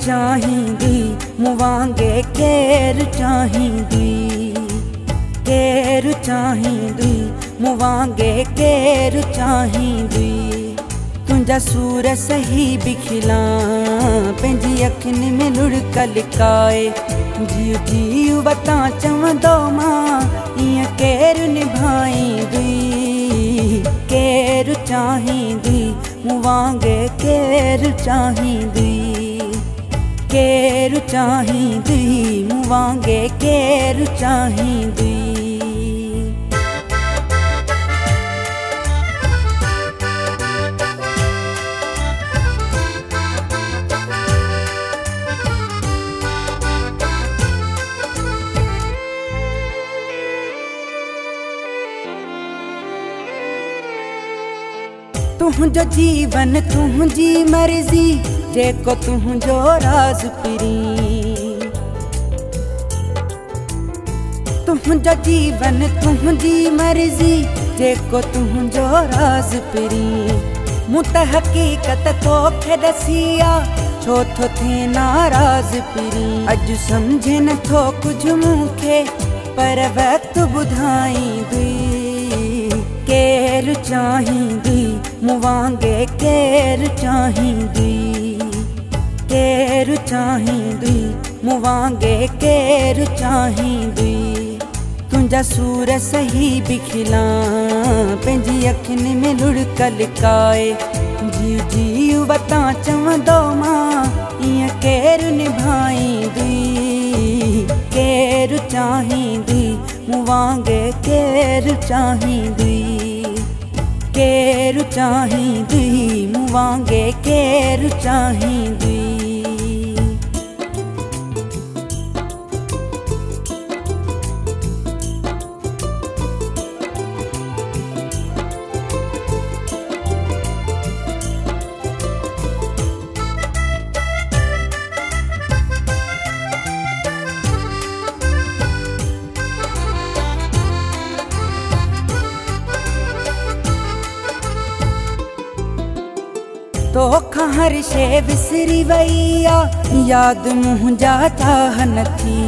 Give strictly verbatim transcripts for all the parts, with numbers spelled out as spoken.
चाहींदी मूं वांगे केरु चाहींदी, केरु चाहींदी मूं वांगे केरु चाहींदी। तुंहिंजा सूर सही भी खिलां पंहिंजी अखियुनि में लुड़क लिकाए, जीउ जीउ वतां चवंदो मां ईअं केरु निभाईंदी। केरु चाहींदी मूं वांगे केरु चाहींदी, केरु चाहींदी मूं वांगे केरु चाहींदी। तुंहिंजो जीवन तुंहिंजी मर्ज़ी जेको तुंहिंजो राज़ पिरी, तुंहिंजो जीवन तुंहिंजी मर्ज़ी जेको तुंहिंजो राज़ पिरी। मूं त हक़ीक़त तोखे ॾसी आहे छो थो थिए नाराज़ पिरी। अॼु सम्झे नथो कुझु मूंखे पर वक़्तु ॿुधाईंदी। केरु चाहींदी मूं वांगे केरु चाहींदी, केरु चाहींदी मूं वांगे केरु चाहींदी। तुंहिंजा सूर सही भी खिलां पंहिंजी अखियुनि में लुड़क लिकाए, जीउ जीउ वतां चवंदो मां ईअं केरु निभाईंदी। केरु चाहींदी मूं वांगे केरु चाहींदी, केरु चाहींदी मूं वांगे केरु चाहींदी। तोखां हर शइ विसरी वई आहे यादि मुंहिंजा चाह नथी।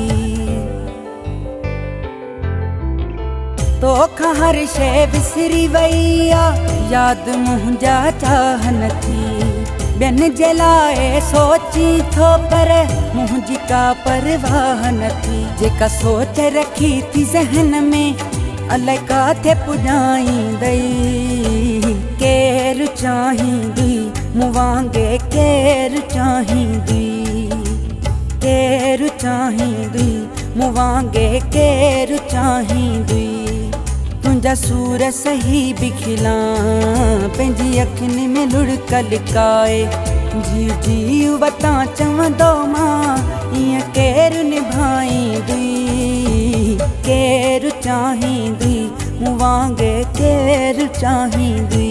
तोखां हर शइ विसरी वई आहे यादि मुंहिंजा चाह नथी। ॿियनि जे लाइ सोची थो पर मुंहिंजी का परवाह नथी। जेका सोच रखी थी ज़हन में अलाए काथे पुॼाईंदई। केरु चाहींदी मूं वांगे केरु चाहींदी, केरु चाहींदी मूं वांगे केरु चाहींदी। तुंहिंजा सूर सही भी खिलां पंहिंजी अखियुनि में लुड़क लिकाए, जीउ जीउ वतां चवंदो मां ईअं केरु निभाईंदी। केरु चाहींदी मूं वांगे केरु चाहींदी,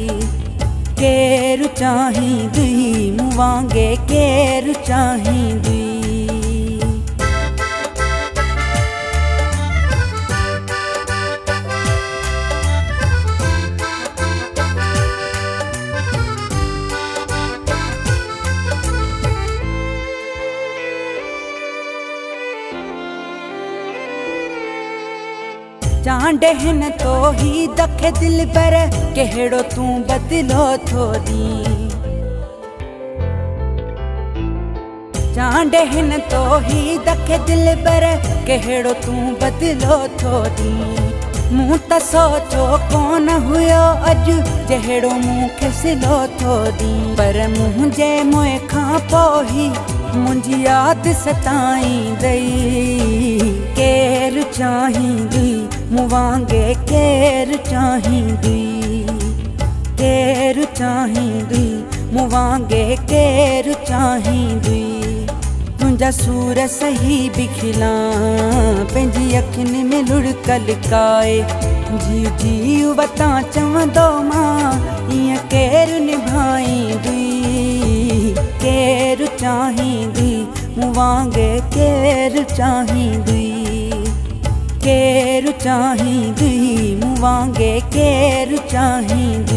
केरु चाहींदी मूं वांगे केरु चाहींदी। चांडे हिन तो ही दखे दिल पर केड़ो तू बदलो थोड़ी। चांडे हिन तो ही दखे दिल पर केड़ो तू बदलो थोड़ी। मूं त सोचो कोन हुयो अॼु जहिड़ो मूंखे सिलो थोड़ी। पर मुंहिंजे मुंह खां पोइ ही मुंहिंजी यादि सताईंदई। केरु चाहींदी मूं वांगे केरु चाहींदी, केरु चाहींदी मूं वांगे केरु चाहींदी। तुंहिंजा सूर सही भी खिलां पंहिंजी अखियुनि में लुड़क लिकाए, जीउ जीउ वतां चवंदो मां ईअं केरु निभाईंदी। केरु चाहींदी मूं वांगे केरु चाहींदी, केरु चाहींदी मूं वांगे केरु चाहींदी।